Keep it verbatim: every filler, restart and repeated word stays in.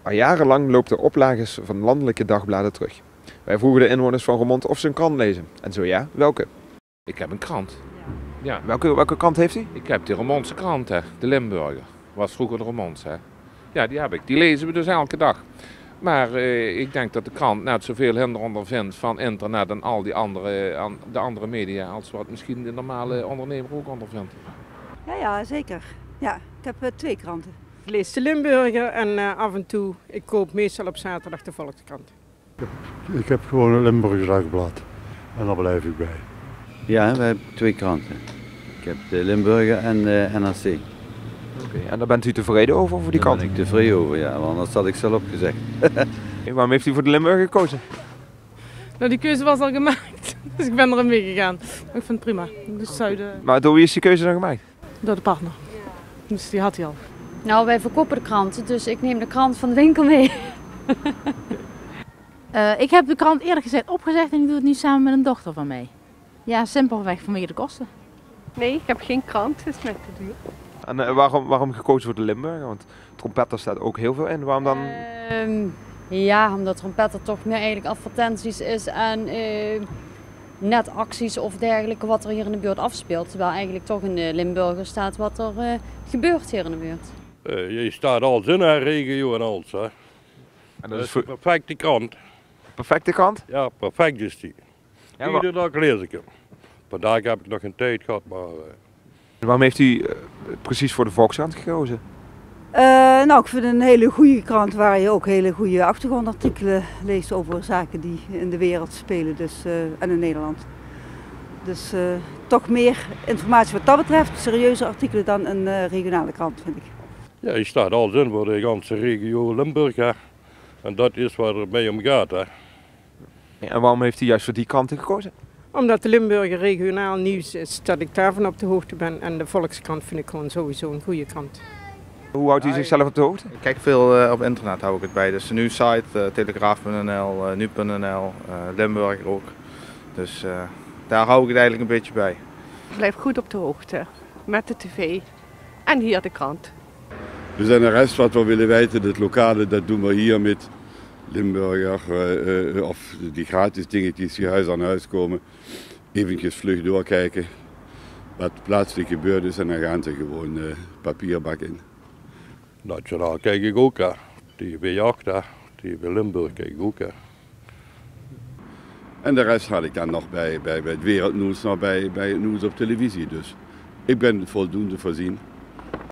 Al jarenlang loopt de oplages van landelijke dagbladen terug. Wij vroegen de inwoners van Roermond of ze een krant lezen. En zo ja, welke? Ik heb een krant. Ja. Welke, welke krant heeft u? Ik heb de Roermondse krant, hè. De Limburger. Was vroeger de Roermondse, hè. Ja, die heb ik. Die lezen we dus elke dag. Maar eh, ik denk dat de krant net zoveel hinder ondervindt van internet en al die andere, an, de andere media als wat misschien de normale ondernemer ook ondervindt. Ja, ja, zeker. Ja, ik heb uh, twee kranten. Ik lees de Limburger en uh, af en toe, ik koop meestal op zaterdag de Volkskrant. Ik heb, ik heb gewoon een Limburger Dagblad en daar blijf ik bij. Ja, wij hebben twee kranten. Ik heb de Limburger en de N R C. Oké, en daar bent u tevreden over, over die Daar krant? ben ik tevreden over, ja, want anders had ik zelf opgezegd. En waarom heeft u voor de Limburger gekozen? Nou, die keuze was al gemaakt, dus ik ben erin meegegaan. Ik vind het prima. Dus zuiden... Maar door wie is die keuze dan gemaakt? Door de partner. Dus die had hij al. Nou, wij verkopen de kranten, dus ik neem de krant van de winkel mee. uh, ik heb de krant eerlijk gezegd opgezegd en ik doe het nu samen met een dochter van mij. Ja, simpelweg vanwege de kosten. Nee, ik heb geen krant, het is net te duur. En uh, waarom, waarom gekozen voor de Limburger? Want trompetter staat ook heel veel in. Waarom dan? Uh, ja, omdat trompetter toch meer eigenlijk advertenties is en uh, net acties of dergelijke wat er hier in de buurt afspeelt. Terwijl eigenlijk toch in de Limburger staat wat er uh, gebeurt hier in de buurt. Uh, je staat alles in een regio en alles. Hè. En dat, dat is is voor... een perfecte krant. Perfecte krant? Ja, perfect is die. Ja, Iedere dag lees ik hem. Vandaag heb ik nog geen tijd gehad, maar... Uh... Waarom heeft u uh, precies voor de Volkskrant gekozen? Uh, nou, ik vind het een hele goede krant waar je ook hele goede achtergrondartikelen leest over zaken die in de wereld spelen dus, uh, en in Nederland. Dus uh, toch meer informatie wat dat betreft, serieuze artikelen dan een uh, regionale krant, vind ik. Ja, je staat alles in voor de hele regio Limburg, hè. En dat is waar het mee om gaat. Hè. En waarom heeft u juist voor die kranten gekozen? Omdat de Limburger regionaal nieuws is, dat ik daarvan op de hoogte ben. En de Volkskrant vind ik gewoon sowieso een goede krant. Hoe houdt u zichzelf op de hoogte? Ik kijk veel uh, op internet, hou ik het bij. Dus de nieuwssite, uh, telegraaf punt n l, uh, nu punt n l, uh, Limburger ook. Dus uh, daar hou ik het eigenlijk een beetje bij. Ik blijf goed op de hoogte met de tv en hier de krant. Dus en de rest wat we willen weten, het lokale, dat doen we hier met Limburger uh, uh, of die gratis dingetjes die huis aan huis komen. Eventjes vlug doorkijken wat plaatselijk gebeurd is en dan gaan ze gewoon uh, papierbak in. Nationaal kijk ik ook, hè. T V acht, hè. T V Limburg kijk ik ook. Hè. En de rest had ik dan nog bij, bij, bij het wereldnieuws, nog bij, bij het nieuws op televisie. Dus ik ben voldoende voorzien.